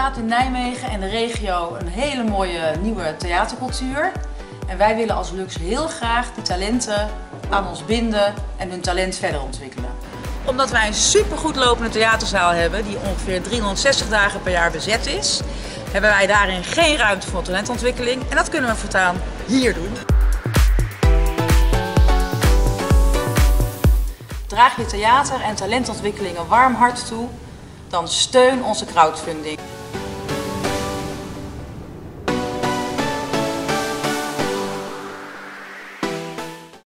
bestaat in Nijmegen en de regio een hele mooie nieuwe theatercultuur. En wij willen als Lux heel graag die talenten aan ons binden en hun talent verder ontwikkelen. Omdat wij een supergoed lopende theaterzaal hebben die ongeveer 360 dagen per jaar bezet is, hebben wij daarin geen ruimte voor talentontwikkeling en dat kunnen we voortaan hier doen. Draag je theater en talentontwikkeling een warm hart toe, dan steun onze crowdfunding.